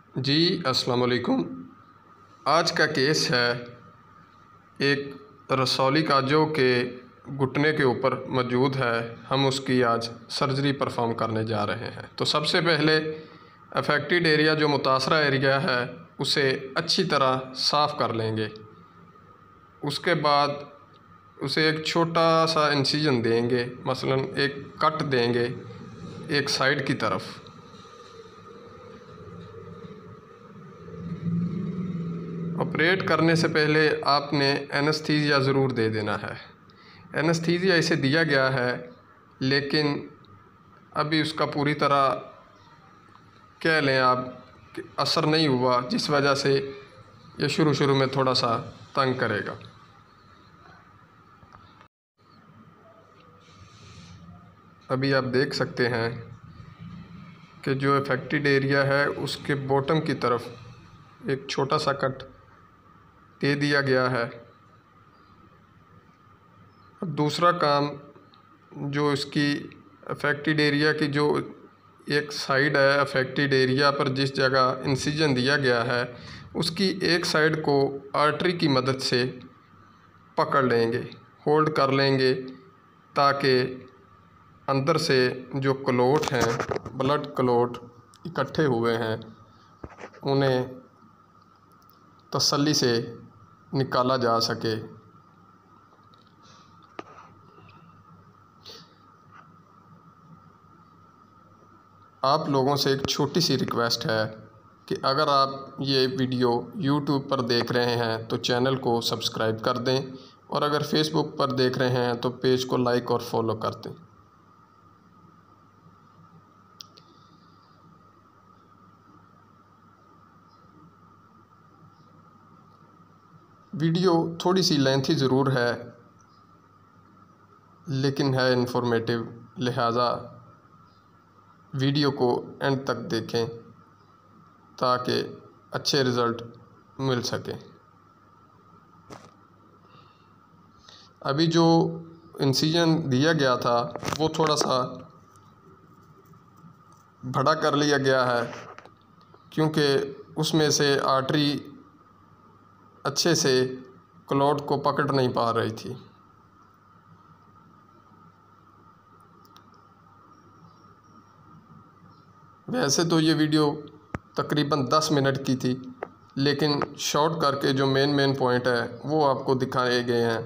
जी अस्सलाम वालेकुम। आज का केस है एक रसौली का जो कि घुटने के ऊपर मौजूद है। हम उसकी आज सर्जरी परफॉर्म करने जा रहे हैं। तो सबसे पहले अफेक्टेड एरिया जो मुतासरा एरिया है उसे अच्छी तरह साफ़ कर लेंगे। उसके बाद उसे एक छोटा सा इंसिजन देंगे, मसलन एक कट देंगे एक साइड की तरफ। ऑपरेट करने से पहले आपने एनेस्थीसिया ज़रूर दे देना है। एनेस्थीसिया इसे दिया गया है लेकिन अभी उसका पूरी तरह कह लें आप कि असर नहीं हुआ, जिस वजह से ये शुरू में थोड़ा सा तंग करेगा। अभी आप देख सकते हैं कि जो अफेक्टेड एरिया है उसके बॉटम की तरफ एक छोटा सा कट दे दिया गया है। अब दूसरा काम, जो इसकी अफेक्टेड एरिया की जो एक साइड है, अफेक्टेड एरिया पर जिस जगह इंसिजन दिया गया है उसकी एक साइड को आर्टरी की मदद से पकड़ लेंगे, होल्ड कर लेंगे, ताकि अंदर से जो क्लोट हैं, ब्लड क्लोट इकट्ठे हुए हैं, उन्हें तसल्ली से निकाला जा सके। आप लोगों से एक छोटी सी रिक्वेस्ट है कि अगर आप ये वीडियो YouTube पर देख रहे हैं तो चैनल को सब्सक्राइब कर दें, और अगर Facebook पर देख रहे हैं तो पेज को लाइक और फॉलो कर दें। वीडियो थोड़ी सी लेंथी ज़रूर है लेकिन है इन्फॉर्मेटिव, लिहाजा वीडियो को एंड तक देखें ताकि अच्छे रिज़ल्ट मिल सके। अभी जो इंसिजन दिया गया था वो थोड़ा सा बड़ा कर लिया गया है क्योंकि उसमें से आर्टरी अच्छे से क्लॉट को पकड़ नहीं पा रही थी। वैसे तो ये वीडियो तकरीबन 10 मिनट की थी, लेकिन शॉर्ट करके जो मेन पॉइंट है वो आपको दिखाए गए हैं।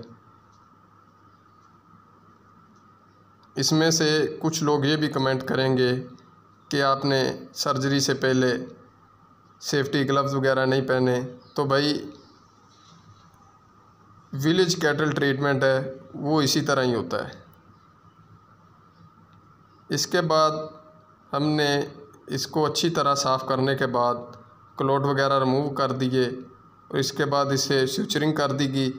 इसमें से कुछ लोग ये भी कमेंट करेंगे कि आपने सर्जरी से पहले सेफ्टी ग्लव्स वगैरह नहीं पहने। तो भाई विलेज कैटल ट्रीटमेंट है वो इसी तरह ही होता है। इसके बाद हमने इसको अच्छी तरह साफ़ करने के बाद क्लॉट वगैरह रिमूव कर दिए, और इसके बाद इसे स्यूचरिंग कर दी गई,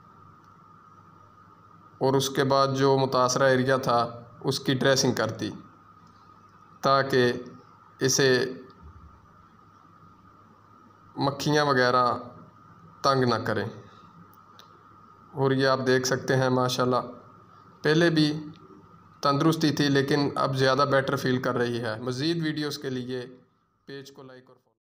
और उसके बाद जो मुतासरा एरिया था उसकी ड्रेसिंग कर दी ताकि इसे मक्खियाँ वगैरह तंग ना करें। और ये आप देख सकते हैं माशाल्लाह पहले भी तंदुरुस्ती थी लेकिन अब ज़्यादा बेटर फील कर रही है। मज़ीद वीडियोस के लिए पेज को लाइक और